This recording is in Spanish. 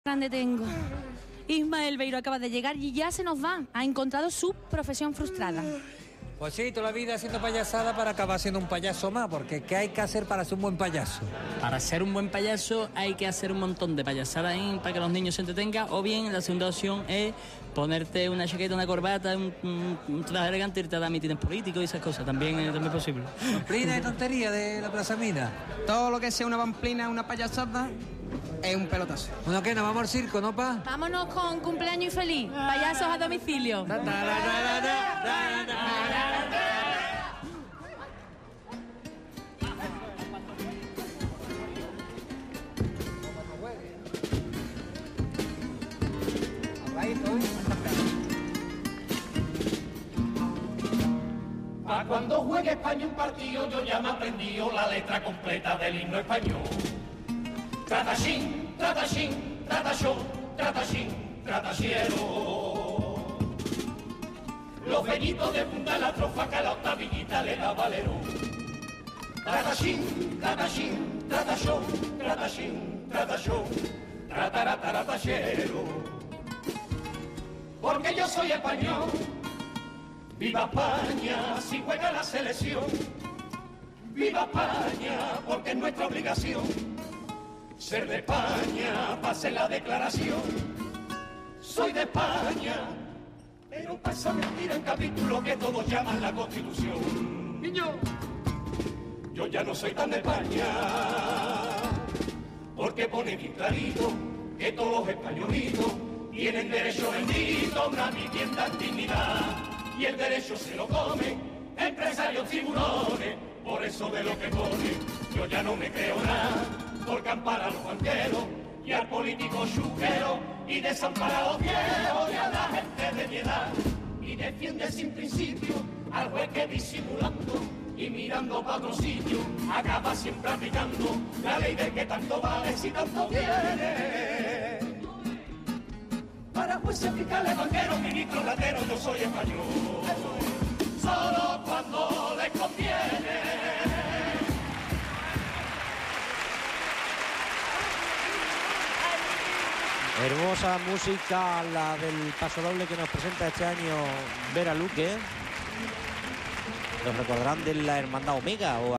Grande tengo. Ismael Beiro acaba de llegar y ya se nos va. Ha encontrado su profesión frustrada. Pues sí, toda la vida haciendo payasada para acabar siendo un payaso más, porque ¿qué hay que hacer para ser un buen payaso? Para ser un buen payaso hay que hacer un montón de payasadas ahí para que los niños se entretengan, o bien la segunda opción es ponerte una chaqueta, una corbata, un traje elegante y irte a dar mítines políticos y esas cosas, también es posible. Pamplina y tontería de la Plaza Mina. Todo lo que sea una pamplina, una payasada, es un pelotazo. Bueno, ¿qué? ¿Nos vamos al circo, no, pa? Vámonos con cumpleaños y feliz. Payasos a domicilio. Pa' cuando juegue España un partido, yo ya me he aprendido la letra completa del himno español. Tratachín, tratachín, tratachón, tratachín, tratachiero. Los bellitos de punta la trofa que a la octavillita le da valero. Tratachín, tratachín, tratachón, tratachín, tratachón, trataratachero. Porque yo soy español. ¡Viva España si juega la selección! ¡Viva España porque es nuestra obligación! Ser de España, pase la declaración. Soy de España, pero pasa mentira en capítulo que todos llaman la Constitución. Niño, yo ya no soy tan de España, porque pone bien clarito que todos los españolitos tienen derecho bendito a una vivienda en dignidad. Y el derecho se lo comen empresarios tiburones, por eso de lo que pone yo ya no me creo nada, porque ampara a los banqueros y al político chuquero y desampara a los viejos y a la gente de mi edad, y defiende sin principio al juez que disimulando y mirando para otro sitio acaba siempre aplicando la ley de que tanto vale si tanto tiene. Para jueces, fiscales, banqueros, ministros, rateros, yo soy español. Solo cuando les conviene. Hermosa música la del pasodoble que nos presenta este año Vera Luque. Los recordarán de la Hermandad Omega o